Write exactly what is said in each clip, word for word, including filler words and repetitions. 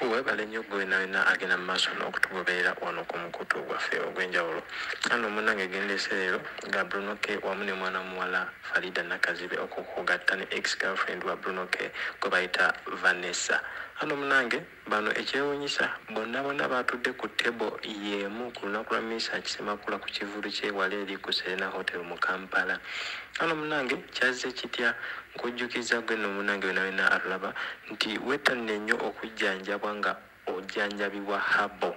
webale nnyo gwe nawena agenda mu maaso n'okutugoberera wano ku mukutu gwaffe ogw'enjawulo. Ano munnange gendese leero nga Bruno K wamu ne mwana muwala Faridah Nakazibwe okukugatta ne ex girlfriend wa Bruno K gwe bayita Vanesa. Ano munnange bano ekyewuunyisa bonna bonna batudde ku tebo Yemu ku lunaku lwa Meseach Ssemakula ku Mukivulu kye wali eri ku Serena Hotel mu Kampala. Ano munnange kyazze kitya nkujjukiza gwe no munnange wena wena atulaba nti wettanne nnyo okujjanjabwa nga ojjanjabibwa habo.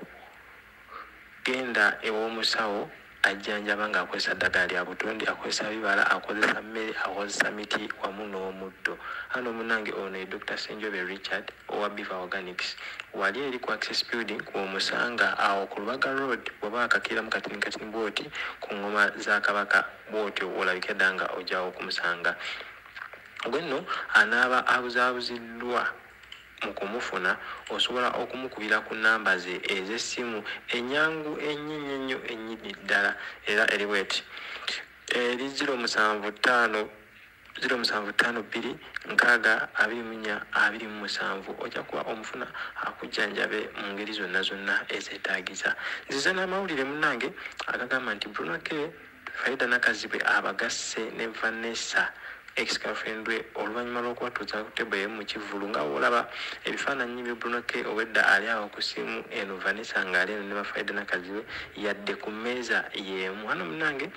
Genda ew'omusawo ajjanjaba nga akozesa ddagala lya butonde, akozesa bibala, akozesa mmere, akozesa miti wamu n'omuddo. Hano munnange ono ye Doctor Senjobe Richard owa Beaver Organics wali eri ku Access Building kumusanga awo ku Lubaga Road bw'oba akakira mu katini katini bwoti ku ngoma za Kabaka bwotyo olabika edda nga ojjawo okumusanga. Gwenno anaaba abuzaabuziddwa mu kumufuna osobola okumukubira ku namba ze ez'essimu ennyangu ennyo ennyo ennyingi ddala era eri bweti eri zero musanvu ttaano zero musanvu ttaano bbiri nkaaga abiri mu nnya abiri mu musanvu ojja kuba omufuna akujjanjabe mu ngeri zonna zonna ezeetaagiza. Nzize n'amawulire munnange agagamba nti Bruno K Faridah Nakazibwe abagasse ne Vanesa ex girlfriend we oluvannyuma lw'okubatuzza ku tebo y'emu Mukivulu nga olaba ebifaananyi bya Bruno K obwedda ali awo ku ssimu eno Vanesa ng'ali eno ne ba Faridah Nakazibwe yadde ku Meza Yemu. Hano munnange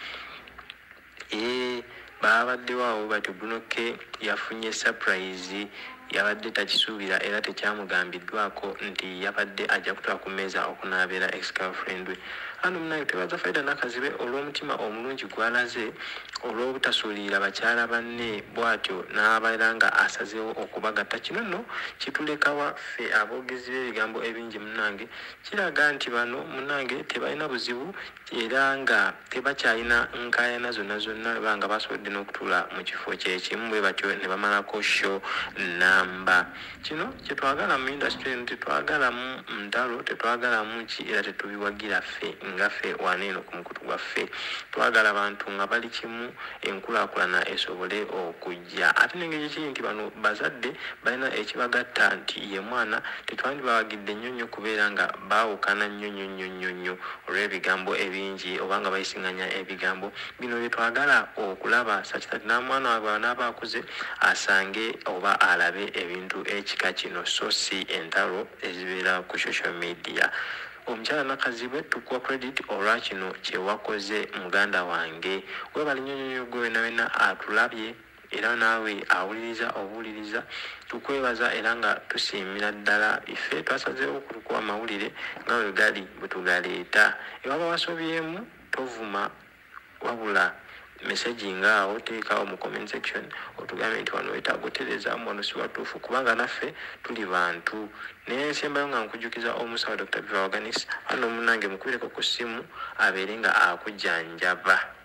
ee baabaddewo awo bati Bruno K yafunye surprise yabadde takisuubira era tekyamugambiddwako nti yabadde ajja kutwala ku Meza okunaabeera ex girlfriend we. Hano munnange tebaza Faridah Nakazibwe olw'omutima omulungi gwalaze olw'obutasuulirira bakyala banne bw'atyo n'abeera nga asazeewo okubagatta. Kino nno kitulekawa ffe aboogezi b'ebigambo ebingi munnange kiraga nti bano munnange tebalina buzibu era nga tebakyalina nkaayana zonna zonna banga basobodde n'okutuula mu kifo kyekimu bwe batyo ne bamalako show namba. Kino kyetwagala mu industry eno tetwagalamu ntalo tetwagalamu ki era tetubiwagira ffe nga ffe waneeno ku mukutu gwaffe twagala abantu nga bali kimu enkulaakulana esobole okujja. Ate n'engeri kiri nti bano bazadde balina ekibagatta nti ye mwana tetwandibawagidde nnyo nnyo kubeera nga baawukana nnyo nnyo nnyo nnyo nnyo olw'ebigambo ebingi oba nga bayisinganya ebigambo bino bye twagala okulaba sakitati n'amwana waabwe anaaba akuze asange oba alabe ebintu ekika kino so si entalo ezibeera ku social media. Omukyala Nakazibwe tukuwa credit olwa kino kye wakoze muganda wange. Webali nnyo nnyo gwe wena wena atulabye era naawe awuliriza obuwuliriza tukwebaza era nga tusiimira ddala. Ife twasazeewo okutukuwa amawulire nga bwe gali bwe tugaleeta. Ewaba wasobyemu tovuma wabula message ngaawo teekawo mu comment section otugambe nti wano wetaaga otereezaamu wano si watuufu kubanga naffe tuli bantu. Naye nsembayo nga nkujjukiza omusawo Doctor Beaver Organics hano munnange mukubireko ku ssimu abeere nga akujjanjaba.